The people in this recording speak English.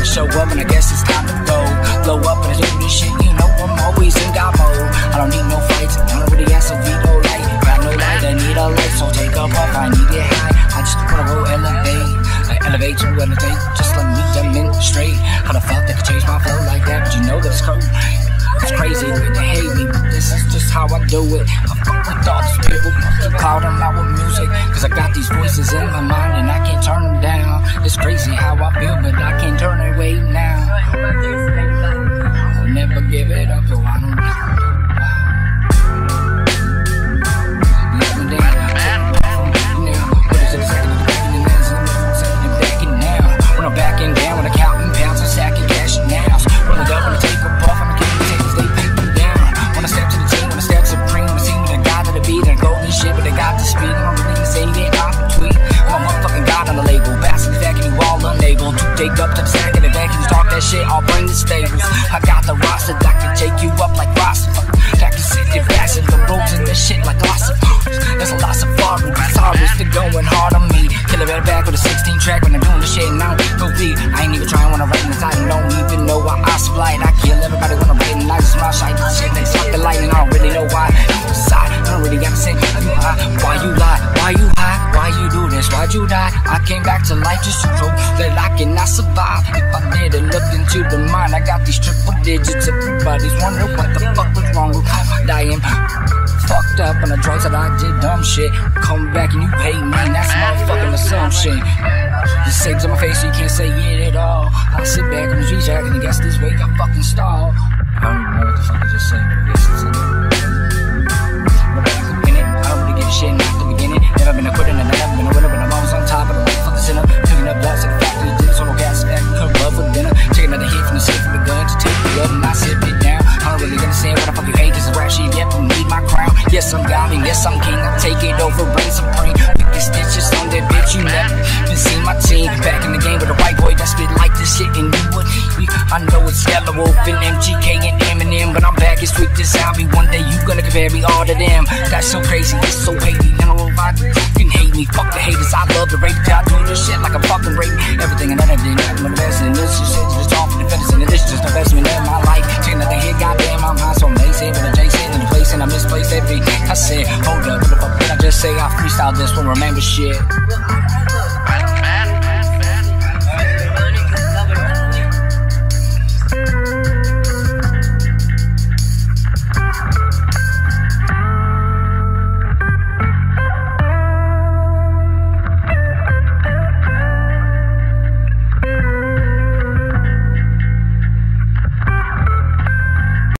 show up and I guess it's time to go. Blow up and I do this shit, you know I'm always in God mode. I don't need no fights, I don't really have some veto light. Got no light, I need a light, so take a puff, I need it high. I just wanna go elevate, like elevate to elevate. Just let me demonstrate how the fuck they could change my flow like that. But you know that it's cool. It's crazy the way they hate me, but this is just how I do it. I fuck with all these people, cloud them out with music, cause I got these voices in my mind and I can't turn them down. It's crazy how I feel, but I can't turn it away now. I'll never give it up, so I don't backing down when I count in pounds and sacking cash and now. Roll it up when I take a puff, I'm a king, they pay me down. When I step to the team, when I step supreme, I see me the guy to the beat and golden shit, but they got the speed. I'm really saying they got the tweet. I'm a motherfucking god on the label, bastard fact and you all unable to take up to the sack and the back and you talk that shit, I'll bring the stables. I got the roster that can take you up like roster. That can sit your fast and the ropes and this shit like lots of there's a lot of far, it's harvest, they're going hard on me. Kill it right back with a 16 track when I'm doing the shit and I don't go deep. I ain't even trying when I write in the title, don't even know why I supply it. I kill everybody when I'm writing, I just my shite, shit, they suck the lightning, I don't really know why. Side, I don't really gotta say, why you lie, why you high, why you do this, why'd you die? I came back to life just to prove that I cannot survive. If I didn't look into the mind, I got these triple digits, everybody's wondering what the fuck was wrong with me. I am fucked up on the drugs that I did dumb shit. Come back and you hate me, that's motherfucking assumption. The saves on my face so you can't say it at all. I sit back on the street jack and guess this way got fucking stalled. I don't even know what the fuck I just said, but I guess it's in it. I don't really give a shit, not the beginning. Never been a quitter and I never been a winner, but I'm always on top of the motherfucking center. Picking up blocks at the factory, did solo gas back, cook love for dinner. Taking another hit from the safe with the gun to take the love and I sit it down. I don't really understand what the fuck you hate, cause the rap shit yet don't need my crown. Yes, I'm God and yes, I'm king. I take it over, reign supreme. Pick the stitches on that bitch, you never been seen my team. Back in the game with a white boy that spit like this shit and you would be. I know it's Yellow Wolf and MGK and Eminem, but I'm back as sweet as zombie. One day you gonna compare me all to them. That's so crazy, it's so hazy. I don't know if I can hate me. Fuck the haters, I love the rate. I do this shit like I'm fucking rating everything and everything. I'm investing in this shit, just all for the fitness and this just investment in my life. Taking nothing here, goddamn, I'm high, so amazing. But the J sitting in the place and I misplaced everything. I said, hold up, what the fuck did I just say? I freestyle this, won't remember shit.